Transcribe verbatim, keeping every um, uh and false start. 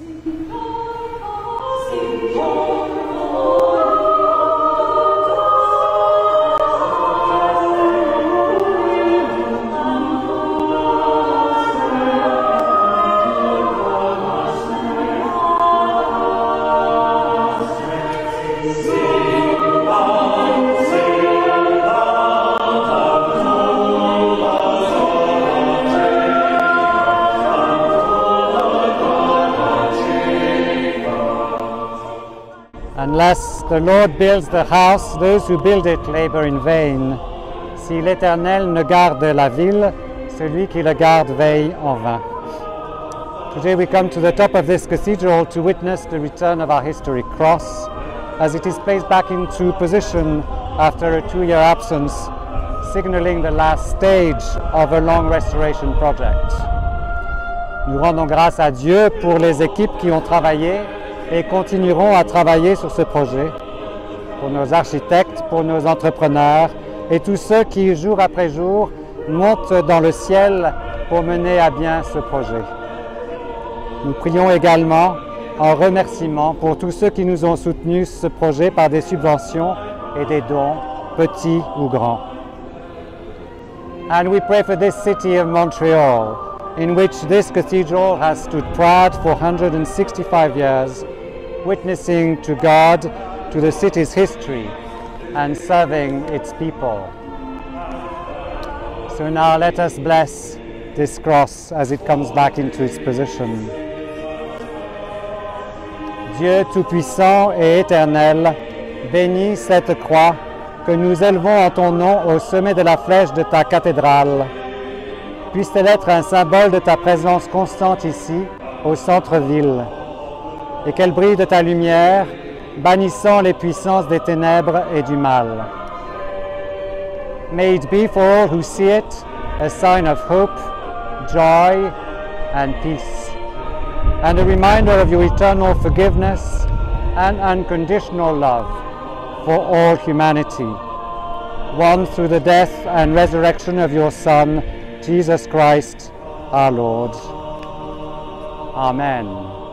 Unless the Lord builds the house, those who build it labor in vain. Si l'Éternel ne garde la ville, celui qui la garde veille en vain. Today we come to the top of this cathedral to witness the return of our historic cross as it is placed back into position after a two-year absence, signaling the last stage of a long restoration project. Nous rendons grâce à Dieu pour les équipes qui ont travaillé et continueront à travailler sur ce projet, pour nos architectes, pour nos entrepreneurs et tous ceux qui, jour après jour, montent dans le ciel pour mener à bien ce projet. Nous prions également en remerciement pour tous ceux qui nous ont soutenus ce projet par des subventions et des dons, petits ou grands. And we pray for this city of Montreal, in which this cathedral has stood proud for one hundred sixty-five years, witnessing to God, to the city's history, and serving its people. So now let us bless this cross as it comes back into its position. Dieu Tout-Puissant et Éternel, bénis cette croix que nous élevons en ton nom au sommet de la flèche de ta cathédrale. Puisse-t-elle être un symbole de ta présence constante ici, au centre-ville, et qu'elle brille de ta lumière, bannissant les puissances des ténèbres et du mal. May it be for all who see it a sign of hope, joy, and peace, and a reminder of your eternal forgiveness and unconditional love for all humanity, won through the death and resurrection of your Son, Jesus Christ, our Lord. Amen.